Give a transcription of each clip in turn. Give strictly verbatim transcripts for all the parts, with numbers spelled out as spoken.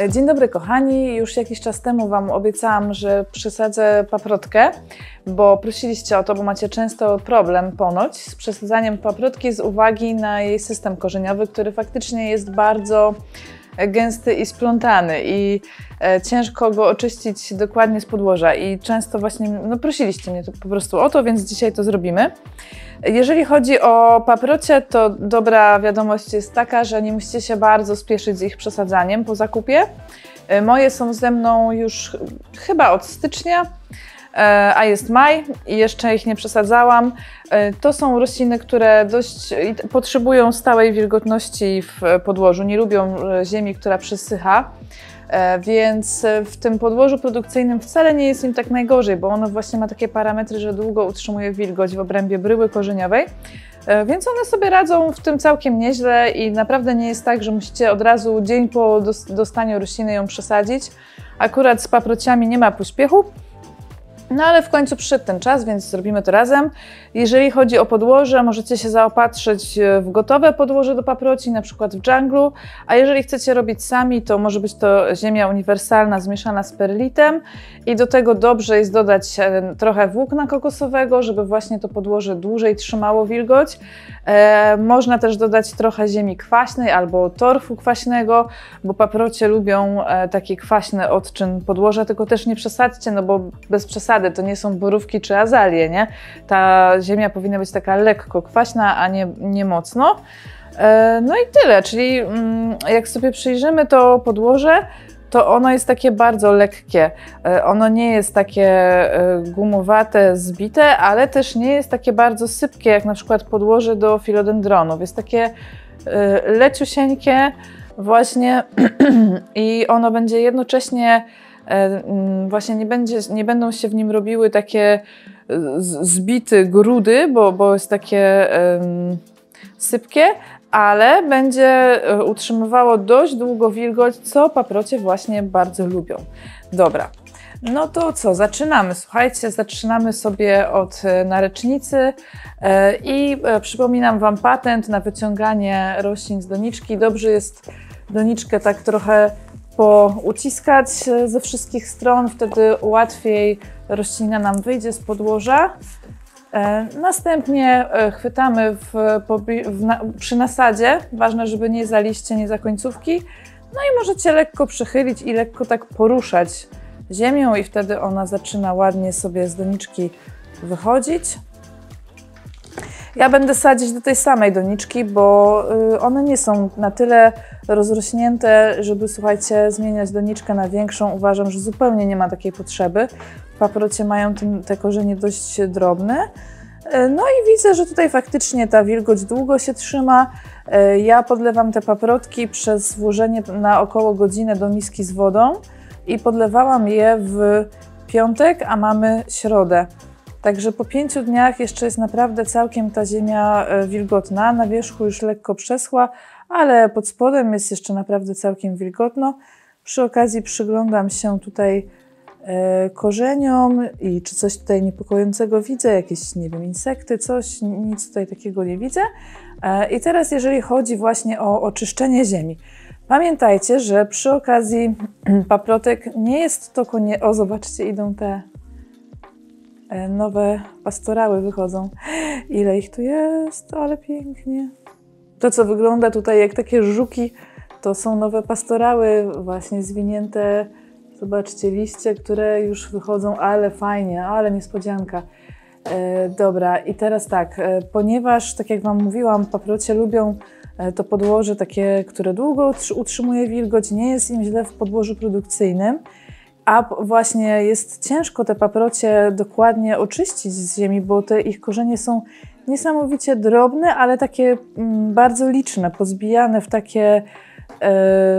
Dzień dobry kochani, już jakiś czas temu Wam obiecałam, że przesadzę paprotkę, bo prosiliście o to, bo macie często problem ponoć z przesadzaniem paprotki z uwagi na jej system korzeniowy, który faktycznie jest bardzo gęsty i splątany i e, ciężko go oczyścić dokładnie z podłoża i często właśnie, no prosiliście mnie to po prostu o to, więc dzisiaj to zrobimy. Jeżeli chodzi o paprocie, to dobra wiadomość jest taka, że nie musicie się bardzo spieszyć z ich przesadzaniem po zakupie. Moje są ze mną już chyba od stycznia, a jest maj i jeszcze ich nie przesadzałam. To są rośliny, które dość potrzebują stałej wilgotności w podłożu, nie lubią ziemi, która przesycha. Więc w tym podłożu produkcyjnym wcale nie jest im tak najgorzej, bo ono właśnie ma takie parametry, że długo utrzymuje wilgoć w obrębie bryły korzeniowej, więc one sobie radzą w tym całkiem nieźle i naprawdę nie jest tak, że musicie od razu dzień po dostaniu rośliny ją przesadzić. Akurat z paprociami nie ma pośpiechu. No ale w końcu przyszedł ten czas, więc zrobimy to razem. Jeżeli chodzi o podłoże, możecie się zaopatrzyć w gotowe podłoże do paproci, na przykład w dżunglu, a jeżeli chcecie robić sami, to może być to ziemia uniwersalna zmieszana z perlitem i do tego dobrze jest dodać trochę włókna kokosowego, żeby właśnie to podłoże dłużej trzymało wilgoć. E, można też dodać trochę ziemi kwaśnej albo torfu kwaśnego, bo paprocie lubią e, taki kwaśny odczyn podłoża, tylko też nie przesadźcie, no bo bez przesady to nie są borówki czy azalie, nie? Ta ziemia powinna być taka lekko kwaśna, a nie, nie mocno. E, no i tyle, czyli mm, jak sobie przyjrzymy to podłoże, to ono jest takie bardzo lekkie. Ono nie jest takie gumowate, zbite, ale też nie jest takie bardzo sypkie, jak na przykład podłoże do filodendronów. Jest takie leciusieńkie właśnie i ono będzie jednocześnie, właśnie nie, będzie, nie będą się w nim robiły takie zbite grudy, bo, bo jest takie um, sypkie, ale będzie utrzymywało dość długo wilgoć, co paprocie właśnie bardzo lubią. Dobra, no to co, zaczynamy. Słuchajcie, zaczynamy sobie od narecznicy i przypominam Wam patent na wyciąganie roślin z doniczki. Dobrze jest doniczkę tak trochę pouciskać ze wszystkich stron, wtedy łatwiej roślina nam wyjdzie z podłoża. Następnie chwytamy w, w, na, przy nasadzie, ważne, żeby nie za liście, nie za końcówki, no i możecie lekko przechylić i lekko tak poruszać ziemią i wtedy ona zaczyna ładnie sobie z doniczki wychodzić. Ja będę sadzić do tej samej doniczki, bo one nie są na tyle rozrośnięte, żeby, słuchajcie, zmieniać doniczkę na większą. Uważam, że zupełnie nie ma takiej potrzeby. Paprocie mają tym, te korzenie dość drobne. No i widzę, że tutaj faktycznie ta wilgoć długo się trzyma. Ja podlewam te paprotki przez włożenie na około godzinę do miski z wodą i podlewałam je w piątek, a mamy środę. Także po pięciu dniach jeszcze jest naprawdę całkiem ta ziemia wilgotna. Na wierzchu już lekko przeschła, ale pod spodem jest jeszcze naprawdę całkiem wilgotno. Przy okazji przyglądam się tutaj korzeniom i czy coś tutaj niepokojącego widzę, jakieś, nie wiem, insekty, coś, nic tutaj takiego nie widzę. I teraz jeżeli chodzi właśnie o oczyszczenie ziemi. Pamiętajcie, że przy okazji paprotek nie jest to konie... O, zobaczcie, idą te nowe pastorały, wychodzą. Ile ich tu jest, ale pięknie. To, co wygląda tutaj jak takie żuki, to są nowe pastorały, właśnie zwinięte. Zobaczcie, liście, które już wychodzą, ale fajnie, ale niespodzianka. E, dobra, i teraz tak, e, ponieważ, tak jak Wam mówiłam, paprocie lubią e, to podłoże takie, które długo utrzymuje wilgoć, nie jest im źle w podłożu produkcyjnym, a właśnie jest ciężko te paprocie dokładnie oczyścić z ziemi, bo te ich korzenie są niesamowicie drobne, ale takie mm, bardzo liczne, pozbijane w takie... E,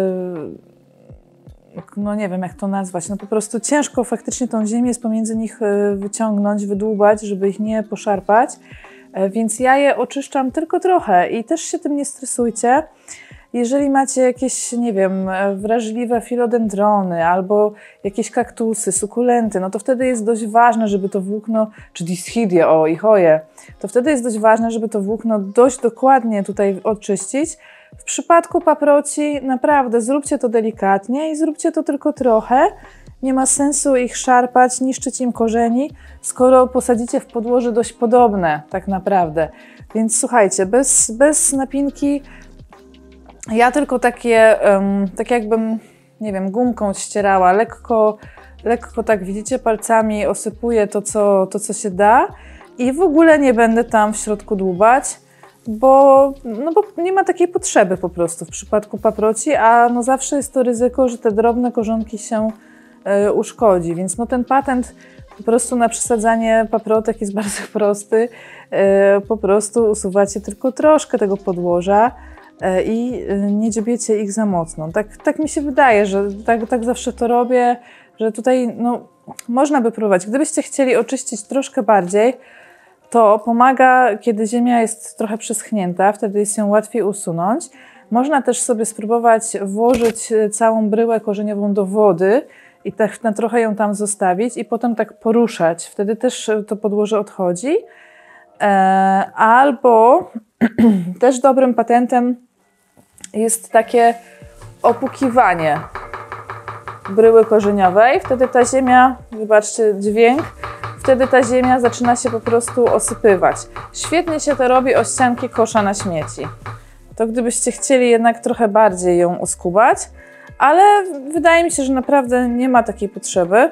no nie wiem jak to nazwać, no po prostu ciężko faktycznie tą ziemię z pomiędzy nich wyciągnąć, wydłubać, żeby ich nie poszarpać, więc ja je oczyszczam tylko trochę i też się tym nie stresujcie. Jeżeli macie jakieś, nie wiem, wrażliwe filodendrony albo jakieś kaktusy, sukulenty, no to wtedy jest dość ważne, żeby to włókno, czy dishidie, o, ichoje, to wtedy jest dość ważne, żeby to włókno dość dokładnie tutaj oczyścić, W przypadku paproci naprawdę zróbcie to delikatnie i zróbcie to tylko trochę. Nie ma sensu ich szarpać, niszczyć im korzeni, skoro posadzicie w podłoże dość podobne tak naprawdę. Więc słuchajcie, bez, bez napinki ja tylko takie, um, tak jakbym, nie wiem, gumką ścierała, lekko, lekko tak widzicie palcami osypuję to co, to, co się da i w ogóle nie będę tam w środku dłubać. Bo, no bo nie ma takiej potrzeby po prostu w przypadku paproci, a no zawsze jest to ryzyko, że te drobne korzonki się y, uszkodzi, więc no ten patent po prostu na przesadzanie paprotek jest bardzo prosty. Y, po prostu usuwacie tylko troszkę tego podłoża y, i y, nie dziobiecie ich za mocno. Tak, tak mi się wydaje, że tak, tak zawsze to robię, że tutaj no, można by próbować. Gdybyście chcieli oczyścić troszkę bardziej, to pomaga, kiedy ziemia jest trochę przeschnięta, wtedy jest ją łatwiej usunąć. Można też sobie spróbować włożyć całą bryłę korzeniową do wody i tak na trochę ją tam zostawić i potem tak poruszać. Wtedy też to podłoże odchodzi. Albo też dobrym patentem jest takie opukiwanie bryły korzeniowej. Wtedy ta ziemia, wybaczcie dźwięk, wtedy ta ziemia zaczyna się po prostu osypywać. Świetnie się to robi o ścianki kosza na śmieci. To gdybyście chcieli jednak trochę bardziej ją oskubać, ale wydaje mi się, że naprawdę nie ma takiej potrzeby.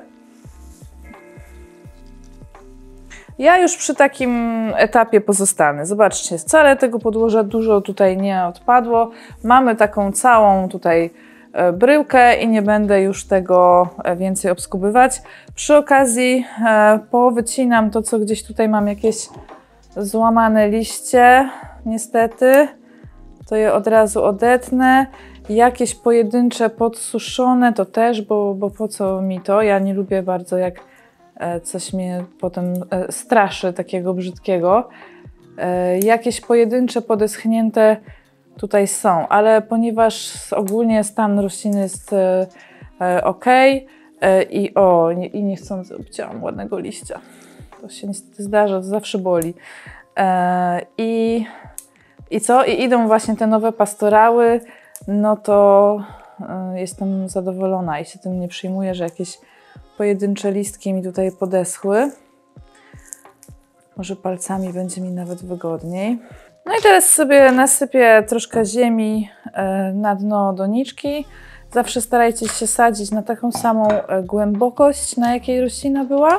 Ja już przy takim etapie pozostanę. Zobaczcie, wcale tego podłoża dużo tutaj nie odpadło. Mamy taką całą tutaj bryłkę i nie będę już tego więcej obskubywać. Przy okazji e, powycinam to, co gdzieś tutaj mam jakieś złamane liście, niestety. To je od razu odetnę. Jakieś pojedyncze podsuszone to też, bo, bo po co mi to? Ja nie lubię bardzo, jak e, coś mnie potem e, straszy takiego brzydkiego. E, jakieś pojedyncze podeschnięte tutaj są, ale ponieważ ogólnie stan rośliny jest e, e, ok e, i o, nie, i niechcący obcięłam ładnego liścia. To się niestety zdarza, to zawsze boli. E, i, I co? I idą właśnie te nowe pastorały, no to e, jestem zadowolona i się tym nie przyjmuję, że jakieś pojedyncze listki mi tutaj podeschły. Może palcami będzie mi nawet wygodniej. No i teraz sobie nasypię troszkę ziemi na dno doniczki. Zawsze starajcie się sadzić na taką samą głębokość, na jakiej roślina była,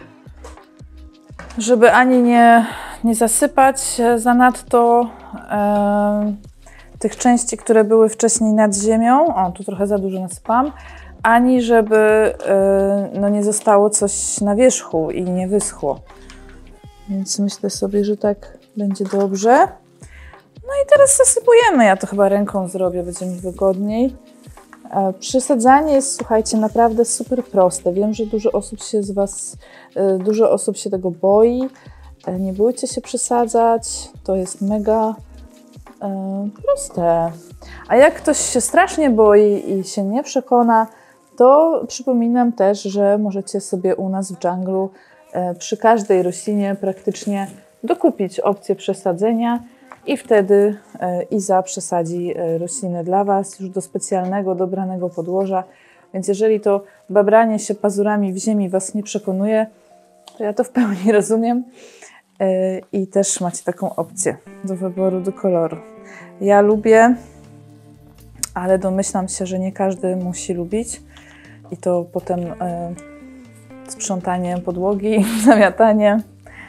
żeby ani nie, nie zasypać zanadto e, tych części, które były wcześniej nad ziemią. O, tu trochę za dużo nasypałam. Ani żeby e, no nie zostało coś na wierzchu i nie wyschło. Więc myślę sobie, że tak będzie dobrze. No i teraz zasypujemy. Ja to chyba ręką zrobię, będzie mi wygodniej. E, przesadzanie jest, słuchajcie, naprawdę super proste. Wiem, że dużo osób się z Was, e, dużo osób się tego boi. E, nie bójcie się przesadzać. To jest mega e, proste. A jak ktoś się strasznie boi i się nie przekona, to przypominam też, że możecie sobie u nas w dżunglu e, przy każdej roślinie praktycznie dokupić opcję przesadzenia i wtedy e, Iza przesadzi e, roślinę dla Was już do specjalnego, dobranego podłoża. Więc jeżeli to babranie się pazurami w ziemi Was nie przekonuje, to ja to w pełni rozumiem e, i też macie taką opcję do wyboru, do koloru. Ja lubię, ale domyślam się, że nie każdy musi lubić i to potem e, sprzątanie podłogi, zamiatanie.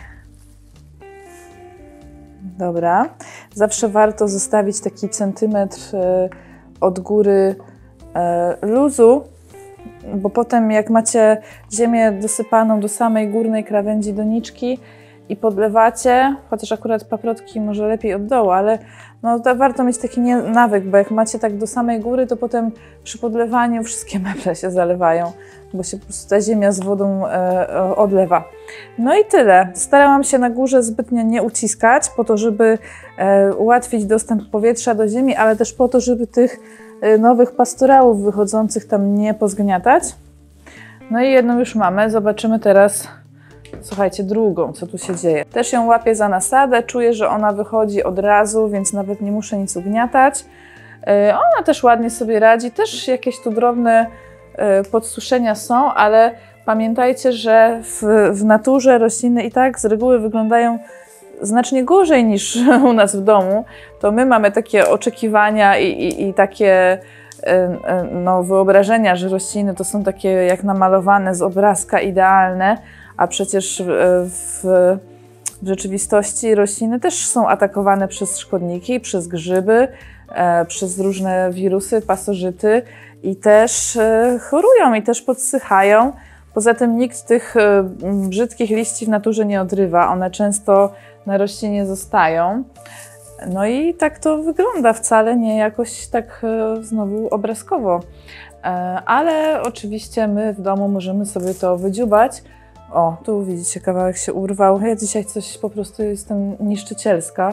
Dobra, zawsze warto zostawić taki centymetr od góry luzu, bo potem jak macie ziemię dosypaną do samej górnej krawędzi doniczki i podlewacie, chociaż akurat paprotki może lepiej od dołu, ale no, to warto mieć taki nawyk, bo jak macie tak do samej góry, to potem przy podlewaniu wszystkie meble się zalewają, bo się po prostu ta ziemia z wodą e, odlewa. No i tyle. Starałam się na górze zbytnio nie uciskać, po to, żeby e, ułatwić dostęp powietrza do ziemi, ale też po to, żeby tych e, nowych pastorałów wychodzących tam nie pozgniatać. No i jedną już mamy. Zobaczymy teraz, Słuchajcie, drugą, co tu się dzieje. Też ją łapię za nasadę, czuję, że ona wychodzi od razu, więc nawet nie muszę nic ugniatać. Ona też ładnie sobie radzi, też jakieś tu drobne podsuszenia są, ale pamiętajcie, że w, w naturze rośliny i tak z reguły wyglądają znacznie gorzej niż u nas w domu. To my mamy takie oczekiwania i, i, i takie no, wyobrażenia, że rośliny to są takie jak namalowane z obrazka idealne, a przecież w, w rzeczywistości rośliny też są atakowane przez szkodniki, przez grzyby, e, przez różne wirusy, pasożyty i też e, chorują i też podsychają. Poza tym nikt tych e, brzydkich liści w naturze nie odrywa, one często na roślinie zostają. No i tak to wygląda, wcale nie jakoś tak e, znowu obrazkowo. E, ale oczywiście my w domu możemy sobie to wydziubać. O, tu widzicie, kawałek się urwał. Ja dzisiaj coś po prostu jestem niszczycielska.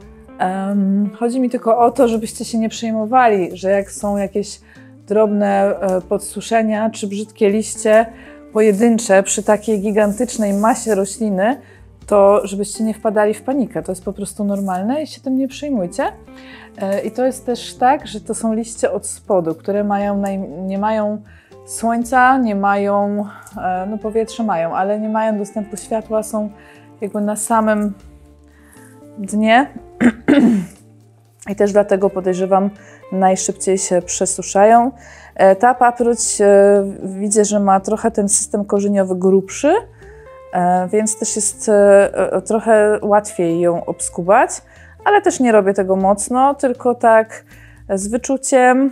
Um, chodzi mi tylko o to, żebyście się nie przejmowali, że jak są jakieś drobne e, podsuszenia czy brzydkie liście pojedyncze przy takiej gigantycznej masie rośliny, to żebyście nie wpadali w panikę. To jest po prostu normalne i się tym nie przejmujcie. E, I to jest też tak, że to są liście od spodu, które mają naj... nie mają słońca, nie mają, no powietrze mają, ale nie mają dostępu światła, są jakby na samym dnie i też dlatego podejrzewam najszybciej się przesuszają. Ta paproć widzę, że ma trochę ten system korzeniowy grubszy, więc też jest trochę łatwiej ją obskubać, ale też nie robię tego mocno, tylko tak z wyczuciem,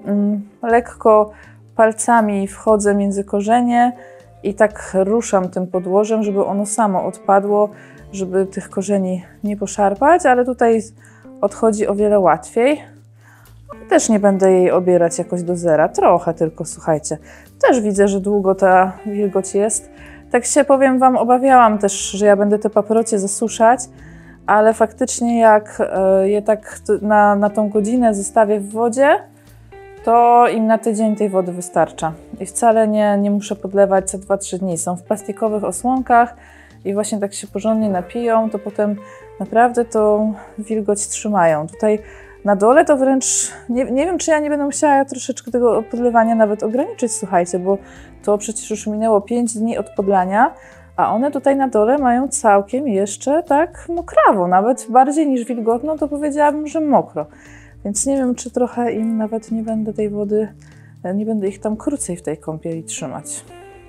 lekko palcami wchodzę między korzenie i tak ruszam tym podłożem, żeby ono samo odpadło, żeby tych korzeni nie poszarpać, ale tutaj odchodzi o wiele łatwiej. Też nie będę jej obierać jakoś do zera, trochę tylko, słuchajcie. Też widzę, że długo ta wilgoć jest. Tak się, powiem wam, obawiałam też, że ja będę te paprocie zasuszać, ale faktycznie jak je tak na, na tą godzinę zostawię w wodzie, to im na tydzień tej wody wystarcza. I wcale nie, nie muszę podlewać co dwa trzy dni. Są w plastikowych osłonkach i właśnie tak się porządnie napiją, to potem naprawdę tą wilgoć trzymają. Tutaj na dole to wręcz, nie, nie wiem, czy ja nie będę musiała troszeczkę tego podlewania nawet ograniczyć, słuchajcie, bo to przecież już minęło pięć dni od podlania, a one tutaj na dole mają całkiem jeszcze tak mokrawo, nawet bardziej niż wilgotno, to powiedziałabym, że mokro. Więc nie wiem, czy trochę im nawet nie będę tej wody, nie będę ich tam krócej w tej kąpieli trzymać.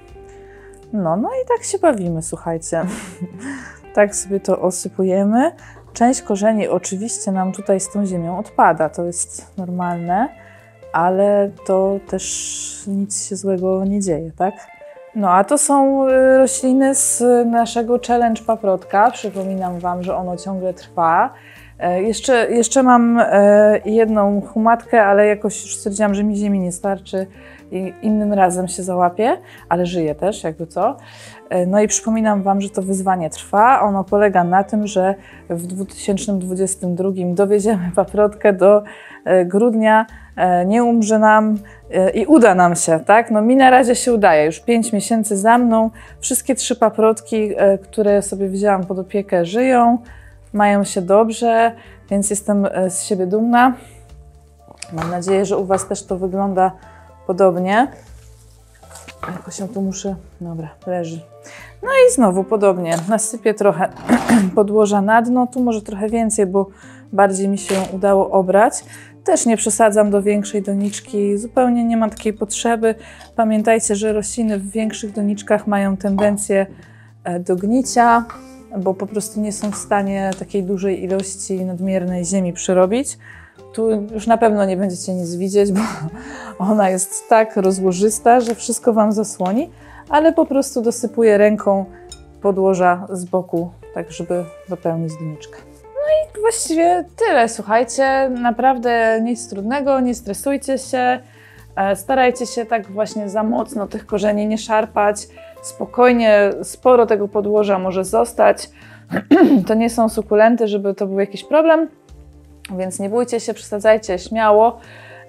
No, no i tak się bawimy, słuchajcie. Tak sobie to osypujemy. Część korzeni oczywiście nam tutaj z tą ziemią odpada, to jest normalne, ale to też nic się złego nie dzieje, tak? No a to są rośliny z naszego challenge paprotka. Przypominam wam, że ono ciągle trwa. Jeszcze, jeszcze mam jedną humatkę, ale jakoś już stwierdziłam, że mi ziemi nie starczy i innym razem się załapię, ale żyję też, jakby co. No i przypominam wam, że to wyzwanie trwa. Ono polega na tym, że w dwa tysiące dwudziestym drugim dowieziemy paprotkę do grudnia, nie umrze nam i uda nam się, tak? No mi na razie się udaje, już pięć miesięcy za mną. Wszystkie trzy paprotki, które sobie wzięłam pod opiekę, żyją. Mają się dobrze, więc jestem z siebie dumna. Mam nadzieję, że u was też to wygląda podobnie. Jakoś się tu muszę... Dobra, leży. No i znowu podobnie. Nasypię trochę podłoża na dno. Tu może trochę więcej, bo bardziej mi się udało obrać. Też nie przesadzam do większej doniczki. Zupełnie nie ma takiej potrzeby. Pamiętajcie, że rośliny w większych doniczkach mają tendencję do gnicia, bo po prostu nie są w stanie takiej dużej ilości nadmiernej ziemi przyrobić. Tu już na pewno nie będziecie nic widzieć, bo ona jest tak rozłożysta, że wszystko wam zasłoni, ale po prostu dosypuję ręką podłoża z boku, tak żeby dopełnić doniczkę. No i właściwie tyle, słuchajcie, naprawdę nic trudnego, nie stresujcie się, starajcie się tak właśnie za mocno tych korzeni nie szarpać, spokojnie, sporo tego podłoża może zostać. To nie są sukulenty, żeby to był jakiś problem, więc nie bójcie się, przesadzajcie śmiało.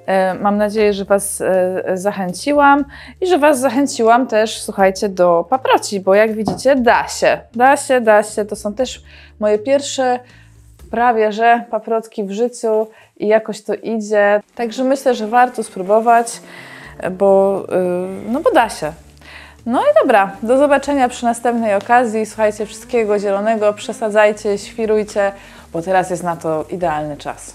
Mam nadzieję, że Was zachęciłam i że Was zachęciłam też, słuchajcie, do paproci, bo jak widzicie, da się, da się, da się. To są też moje pierwsze prawie że paprotki w życiu i jakoś to idzie. Także myślę, że warto spróbować, bo, no bo da się. No i dobra, do zobaczenia przy następnej okazji. Słuchajcie, wszystkiego zielonego, przesadzajcie, świrujcie, bo teraz jest na to idealny czas.